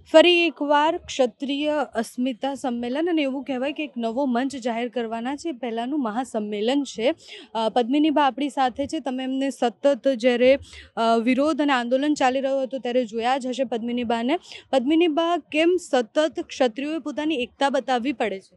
ફરી એકવાર ક્ષત્રિય અસ્મિતા સંમેલન અને એવું કહેવાય કે એક નવો મંચ જાહેર કરવાના છે. પહેલાંનું મહાસંમેલન છે. પદ્મિનીબા આપણી સાથે છે. તમે એમને સતત જ્યારે વિરોધ અને આંદોલન ચાલી રહ્યું હતું ત્યારે જોયા જ હશે પદ્મિનીબાને. પદ્મિનીબા, કેમ સતત ક્ષત્રિયોએ પોતાની એકતા બતાવવી પડે છે?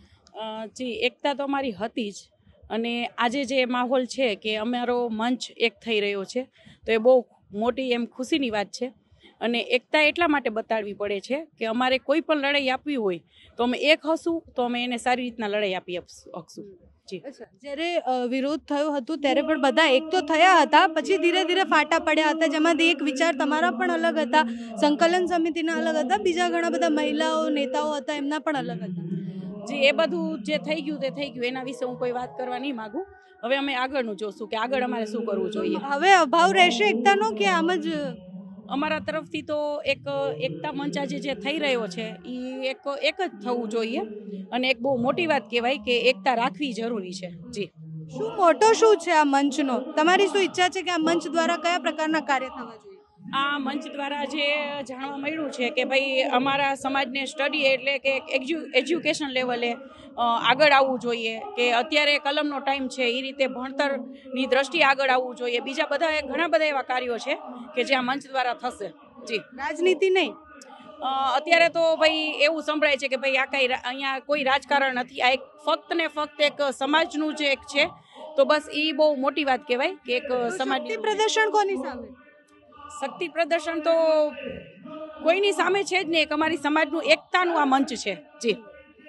જી, એકતા તો અમારી હતી જ, અને આજે જે માહોલ છે કે અમારો મંચ એક થઈ રહ્યો છે તો એ બહુ મોટી ખુશીની વાત છે. અને એકતા એટલા માટે બતાડવી પડે છે કે અમારે કોઈ પણ લડાઈ આપવી હોય તો અમે એક હશું તો અમે એને સારી રીતના લડાઈ આપી શકશું. જી. જ્યારે વિરોધ થયો હતો ત્યારે પણ બધા એક તો થયા હતા, પછી ધીરે ધીરે ફાટા પડ્યા હતા, જેમાંથી એક વિચાર તમારા પણ અલગ હતા, સંકલન સમિતિના અલગ હતા, બીજા ઘણા બધા મહિલાઓ નેતાઓ હતા એમના પણ અલગ હતા. જી, એ બધું જે થઈ ગયું તે થઈ ગયું, એના વિશે હું કોઈ વાત કરવા નહીં માંગુ. હવે અમે આગળનું જોશું કે આગળ અમારે શું કરવું જોઈએ. હવે અભાવ રહેશે એકતાનો કે આમ જ? અમારા તરફથી તો એક એકતા મંચ આજે જે થઈ રહ્યો છે એ એક જ થવું જોઈએ, અને એક બહુ મોટી વાત કહેવાય કે એકતા રાખવી જરૂરી છે. જી. શું મોટો શું છે આ મંચનો? તમારી શું ઈચ્છા છે કે આ મંચ દ્વારા કયા પ્રકારના કાર્ય થવા જોઈએ? આ મંચ દ્વારા જે જાણવા મળ્યું છે કે ભાઈ અમારા સમાજને સ્ટડી એટલે કે એજ્યુકેશન લેવલે આગળ આવવું જોઈએ, કે અત્યારે કલમનો ટાઈમ છે એ રીતે ભણતરની દ્રષ્ટિએ આગળ આવવું જોઈએ. બીજા બધા ઘણા બધા એવા કાર્યો છે કે જે આ મંચ દ્વારા થશે. જી. રાજનીતિ નહીં? અત્યારે તો ભાઈ એવું સંભળાય છે કે ભાઈ આ કઈ અહીંયા કોઈ રાજકારણ નથી, આ એક ફક્ત ને ફક્ત એક સમાજનું જે એક છે, તો બસ એ બહુ મોટી વાત કહેવાય કે એક સમાજ પ્રદર્શન કોની સામે? શક્તિ પ્રદર્શન તો કોઈની સામે છે જ નહીં, અમારી સમાજનું એકતાનું આ મંચ છે. જી.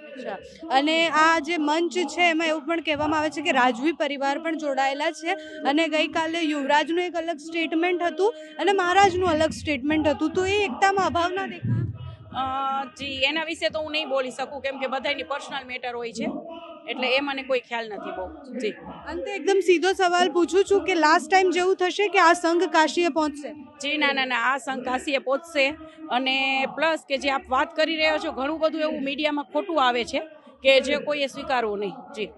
અને આ જે મંચ છે એમાં એવું પણ કહેવામાં આવે છે કે રાજવી પરિવાર પણ જોડાયેલા છે, અને ગઈકાલે યુવરાજનું એક અલગ સ્ટેટમેન્ટ હતું અને મહારાજનું અલગ સ્ટેટમેન્ટ હતું, તો એ એકતામાં અભાવ ના દેખાય? જી, એના વિશે તો હું નહીં બોલી શકું કેમ કે બધાની પર્સનલ મેટર હોય છે, એટલે એ મને કોઈ ખ્યાલ નથી બહુ. જી. અંતે એકદમ સીધો સવાલ પૂછું છું કે લાસ્ટ ટાઈમ જેવું થશે કે આ સંઘ કાશીએ પહોંચશે? જી ના, આ સંઘ કાશીએ પહોંચશે. અને પ્લસ કે જે આપ વાત કરી રહ્યા છો, ઘણું બધું એવું મીડિયામાં ખોટું આવે છે કે જે કોઈએ સ્વીકારવું નહીં. જી.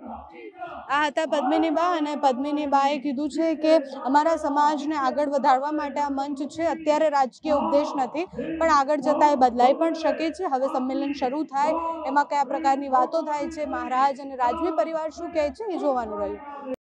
આ હતા પદ્મિનીબા, અને પદ્મિનીબાએ કીધું છે કે અમારા સમાજને આગળ વધારવા માટે આ મંચ છે. અત્યારે રાજકીય ઉપદેશ નથી, પણ આગળ જતાં એ બદલાઈ પણ શકે છે. હવે સંમેલન શરૂ થાય એમાં કયા પ્રકારની વાતો થાય છે, મહારાજ અને રાજવી પરિવાર શું કહે છે, એ જોવાનું રહ્યું.